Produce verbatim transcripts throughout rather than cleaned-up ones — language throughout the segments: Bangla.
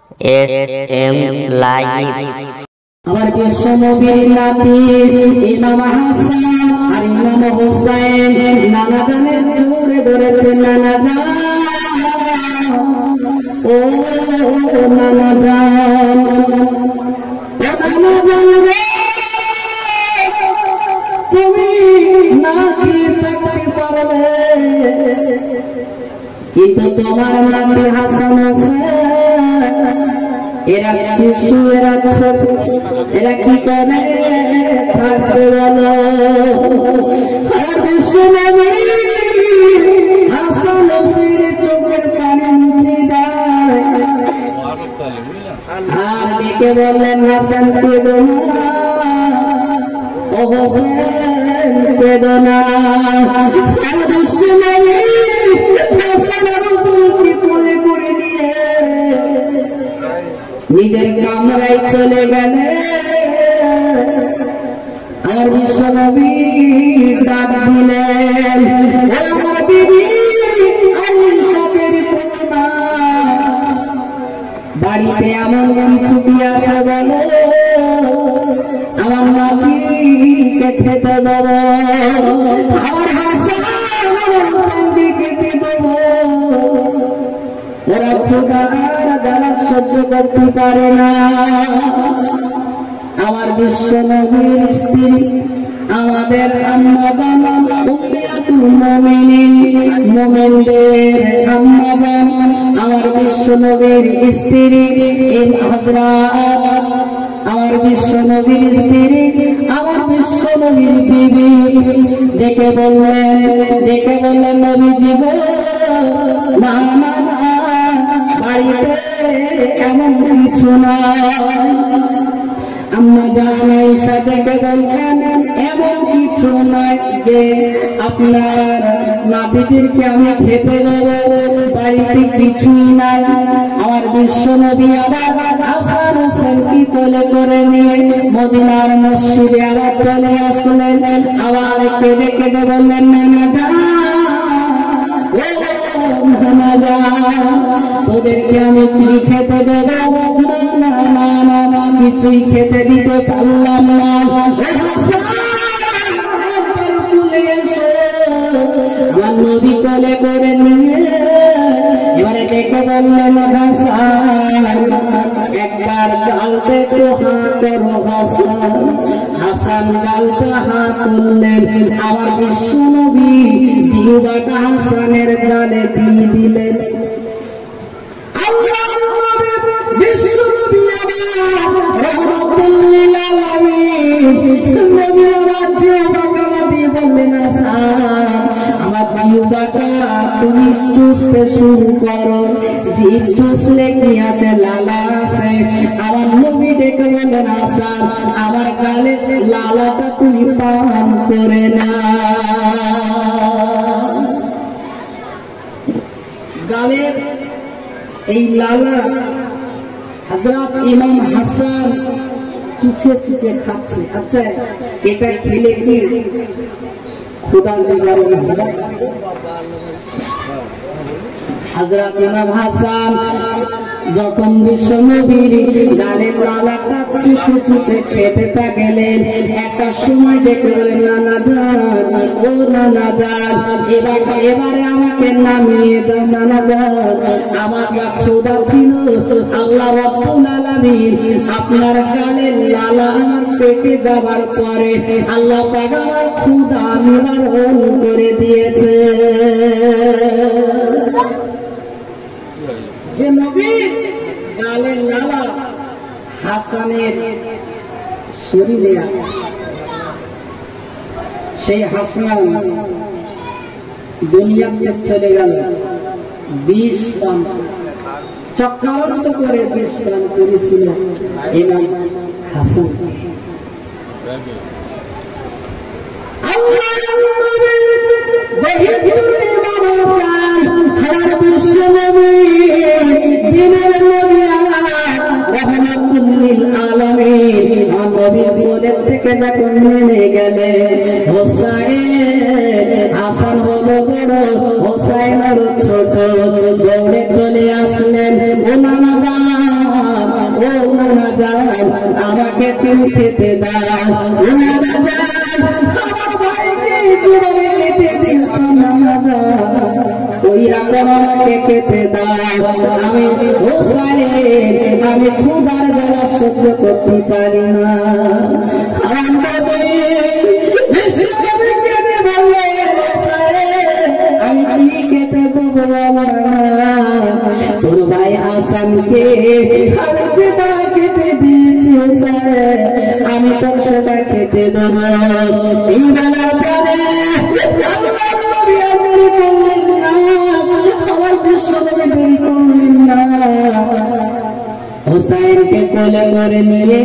S M live. আমার বিশ্ব নবীর নাতি ইমাম হাসান আর ইমাম হোসেন নানা জানের জোরে ধরেছে নানা জান, ও নানা জান, ও নানা জান রে, তুমি নাকি থাকতে পারবে, কিন্তু তোমার নাতি হাসান হোসেন এরা শিশু, এরা ছোট, এরা কি করে থাকতে বলো। আর বিশ্ব নবী হাসান হোসেনের চোখের পানি মুছে দেয় আর ডেকে বললেন, হাসান কেঁদো না, ও হোসেন কেঁদো না। আর বিশ্ব নবী হাসান হোসেনকে কোলে করে নিয়ে নিজের কামরায় চলে গেলে আর বিশ্ব নবী ডাক দিলেন, আমার বিবি আয়েশার কন্যা, বাড়িতে এমন কিছু কি আছে বলো, আমার নাতিকে খেতে দেব, আমার হাসানকে খেতে দেব। ওরা ক্ষুধার জ্বালা সহ্য করতে পারে না। আমার বিশ্ব নবীর স্ত্রী, আমাদের আম্মা জান উম্মাতুল মুমিনিন, মুমিনদের আম্মা জান, আমার বিশ্ব নবীর স্ত্রী হযরত, আমার বিশ্ব নবীর স্ত্রী, আমার বিশ্ব নবীর বিবি ডেকে বললেন, ডেকে বললেন, নবীজি গো, না না না, বাড়িতে এমন কিছু না। আম্মা জান আয়েশা ডেকে বললেন, এমন কিছু নয় যে আপনার নাতিদেরকে আমি খেতে দেব, বাড়িতে কিছুই নাই। আমার বিশ্ব নবী আবার হাসান হোসেনকে কোলে করে নিয়ে মদিনার মসজিদে আবার চলে আসলেন। আবার কেঁদে কেঁদে বললেন, নানা জান, নানা জান, তোদেরকে আমি কি খেতে দেব? না না না না, কিছুই খেতে দিতে পারলাম না। আমার নবী কোলে করে নিয়ে এবারে ডেকে বললেন, হাসান একবার গালতে একটু হাত করো হাসান। হাসান গালতে হাত তুললেন, আমার বিশ্ব নবী জিহ্বাটা হাসানের গালে দিয়ে দিলেন। তুমি চুষতে শুরু করো, জিভ চুষলে কি আসে? লালা আছে। আমার নবী ডেকে বলেন, হাসান আমার গালে লালাটা তুমি পান করে না। গালের এই লালা হযরত ইমাম হাসান চুচে চুচে খাচ্ছে। আচ্ছা, এটা খেলে কি ক্ষুধার নিবারণ হবে? হযরত ইমাম হাসান যখন বিশ্ব নবীর গালের লালাটা চুচে চুচে খেতে থাকলেন, একটা সময় দেখে বলেন, নানা জান, ও নানা জান, এবার এবারে আমাকে নামিয়ে দাও নানা জান, আমার যা ক্ষুধা ছিল আল্লাহ রাব্বুল আলামিন আপনার গালের লালা আমার পেটে যাবার পরে আল্লাহ পাক আমার ক্ষুধা নিবারণ করে দিয়েছে। যে নবীর গালের লালা হাসানের শরীরে আছে, সেই হাসান দুনিয়াতে চলে গেল বিষ পান, চক্রান্ত করে বিষ পান করেছিল ইমাম হাসান। থেকে যখন নেমে গেলে হোসাইন, হাসান হলো বড়, হোসাইন আরো ছোট, দৌড়ে চলে আসলেন, ও নানা জান ও নানা জান আমাকে তুমি খেতে দাও, ও নানা জান আমার ভাইকে জীবনে খেতে দিচ্ছ নানা জান, ওই রকম আমাকে খেতে দাও। আমি হোসাইন আমি ক্ষুধার জ্বালা সহ্য করতে পারি না। আমি কি খেতে দেবো তোর ভাই হাসানকে, আমি যেটা খেতে দিয়েছি আমি তোর সেটা খেতে দেবো। এই বেলা আমার বিশ্বনবী দেরি করলেন না, হোসাইনকে কোলে করে নিয়ে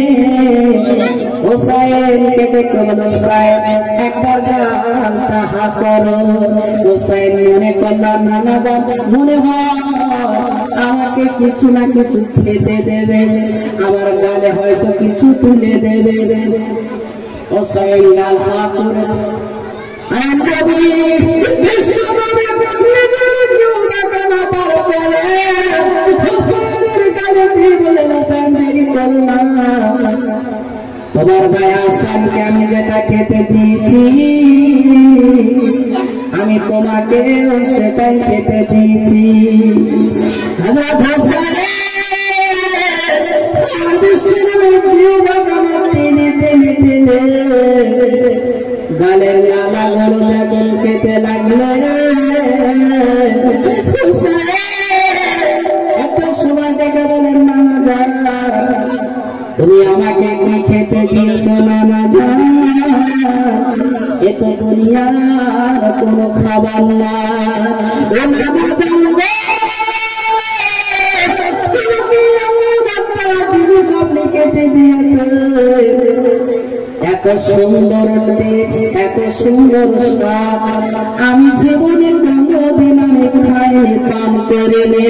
হোসাইনকে ডেকে বলো হোসাইন একবার গালটা হা করো। হোসাইন মনে করলো নানা জান মনে হয় আমাকে কিছু না কিছু খেতে দেবে, আমার গালে হয়তো কিছু তুলে দেবে। হোসাইন গাল হা করেছে। তোমার ভাই হাসানকে আমি যেটা খেতে দিয়েছি আমি তোমাকে সেটাই খেতে দিয়েছি। গালের লালা গরু যখন খেতে লাগলে একটা সময় ডেকে বলেন নানা জান তুমি আমাকে কি খেতে দিয়েছ নানা জান, এ তো দুনিয়ার কোনো খাবার না। ও নানা জান জিনিস আপনি খেতে দিয়েছে, এত সুন্দর টেস্ট এত সুন্দর স্বাদ আমি জীবনে কোনোদিন আমি খাইনি পান করে নে।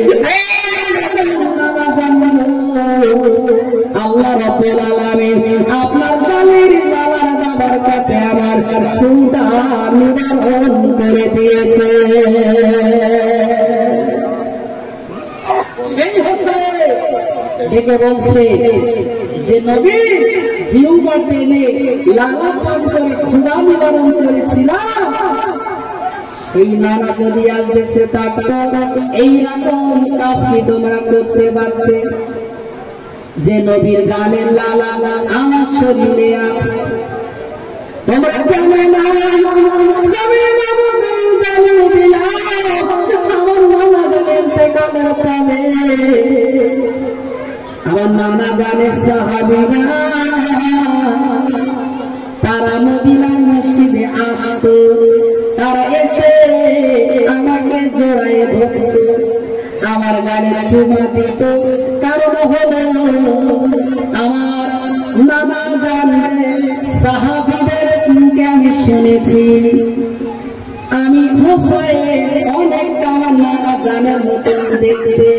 আল্লাহ রাব্বুল আলামিন আপনার গালের লালার দাবার কাছে আমার ক্ষুধা নিবারণ করে দিয়েছে। সেই হোসেন ডেকে বলছে যে নবী জিহ্বা টেনে লালা পান করে ক্ষুধা নিবারণ করেছিলাম, সেই নানা যদি আজ বেঁচে থাকতো এইরকম কাজ কি তোমরা করতে পারতে? যে নবীর গালের লালা আমার শরীরে আছে তোমরা জানো না, আমার নানা জানের ইন্তেকালের পরে আমার নানা জানের সাহাবীরা তারা মদিনার মসজিদে আসতো, তারা এসে আমাকে জড়ায়ে ধরত, আমার গালে চুমা দিত। কারণ হলো আমার নানা জানের সাহাবীদের মুখে আমি শুনেছি আমি হোসেন অনেকটা আমার নানা জানের মতন দেখতে।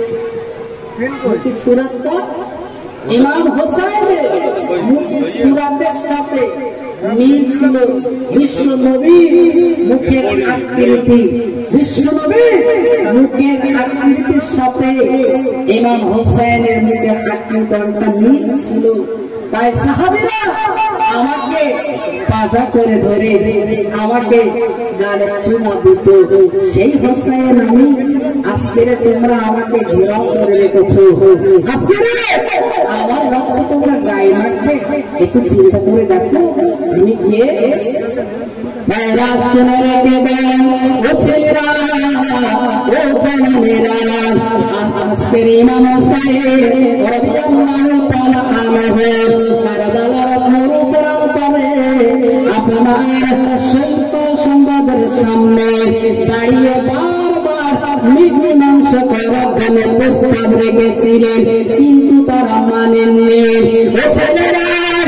সুরাতটা ইমাম হোসেনের মুখের সুরাতের সাথে মিল ছিল। বিশ্ব নবীর মুখের আকৃতি বিশ্ব নবীর মুখের আকৃতির সাথে ইমাম হোসেনের মুখের আকৃতিটা মিল ছিল। তাই সাহাবীরা আমাকে পাজা করে ধরে আমাকে গালে চুমা দিত। সেই হোসেন আমি আজকে তোমরা আমাকে ঘেরাও করে রেখেছো, আজকে আমার রক্ত তোমরা গায়ে মারবে, একটু চিন্তা করে দেখো আমি কে। ভাইরা শুনে রেখে দেন ও ছেলেরা ও জানেরা, আজকের ইমাম হোসেন রাদিয়াল্লাহু তাআলা আনহু কারবালার মরুপ্রান্তরে আপনার সত্য সম্বাদের সামনে দাঁড়িয়ে বারবার মীমাংস করার জন্য প্রস্তাব রেখেছিলেন, কিন্তু তারা মানেননি। ও ছেলেরা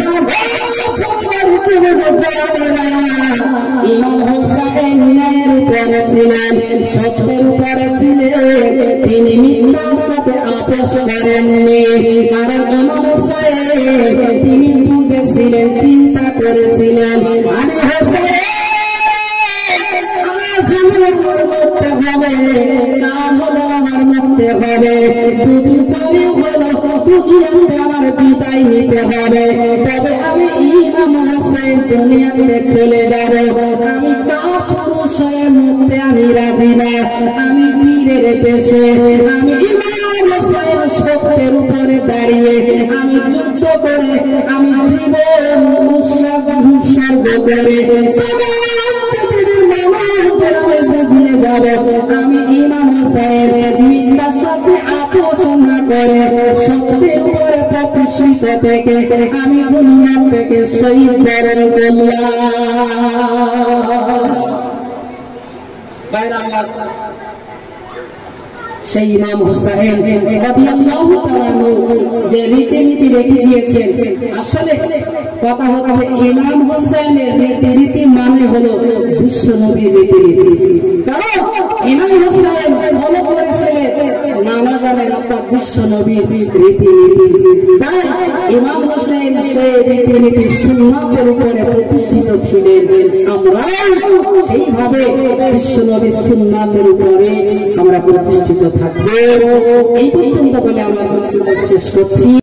ইমাম হোসেন ন্যায়ের উপরে ছিলেন, সত্যের উপরে ছিলেন, তিনি মিথ্যার সাথে আপোষ করেননি। কারণ ইমাম হোসেন তিনি বুঝেছিলেন, চিন্তা করেছিলেন আমি হোসেন আজ আমার মরতে হবে, কাল হলো আমার মরতে হবে। যাবে, দুদিন পরে হলো দুনিয়াতে আমার বিদায় নিতে হবে, তবে আমি ইমাম হোসেন দুনিয়াতে চলে যাব। আমি কাপুরুষ হয়ে মরতে আমি রাজি না, আমি বীরের বেশে, আমি ইমাম হোসেন সত্যের উপরে দাঁড়িয়ে আমি যুদ্ধ করে আমি জীবন উৎসর্গ করে আমি বুঝিয়ে যাব। আমি ইমাম হোসেন মিথ্যার সাথে আপোষ না করে সত্যের উপরে প্রতিষ্ঠিত থেকে আমি দুনিয়া থেকে শহীদ বরণ করলাম। সেই ইমাম হোসেন রাদিয়াল্লাহু তাআলা যে রীতিনীতি রেখে দিয়েছেন, আসলে কথা হচ্ছে ইমাম হোসেনের রীতিনীতি মানে হলো বিশ্বনবীর রীতিনীতি। কারণ ইমাম হোসেন ফলো করেছিলেন নানা জানের আপনার বিশ্বনবীর রীতিনীতি, তাই ইমাম হোসেন সেই রীতিনীতি সুন্নাতের উপরে প্রতিষ্ঠিত ছিলেন। আমরা সেইভাবে বিশ্বনবীর সুন্নাতের উপরে আমরা প্রতিষ্ঠিত থাকবো। এই পর্যন্ত বলে আমার বক্তব্য শেষ করছি।